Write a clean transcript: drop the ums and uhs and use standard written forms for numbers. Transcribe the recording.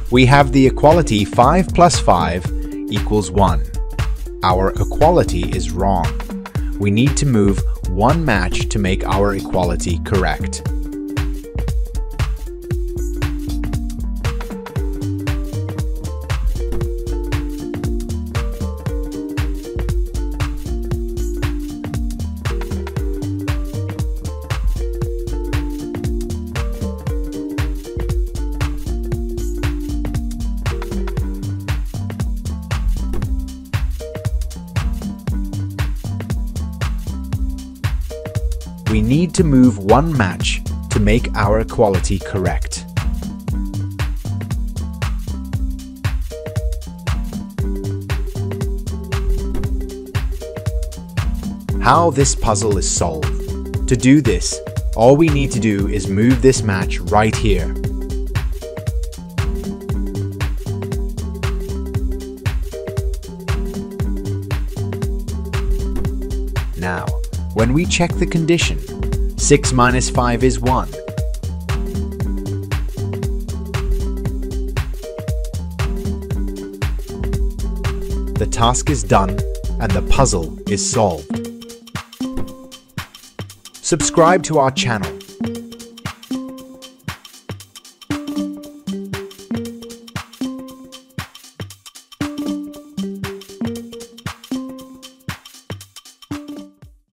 We have the equality 5 plus 5 equals 1. Our equality is wrong. We need to move one match to make our equality correct. We need to move one match to make our equality correct. How this puzzle is solved. To do this, all we need to do is move this match right here. Now, when we check the condition, 6 minus 5 is 1. The task is done and the puzzle is solved. Subscribe to our channel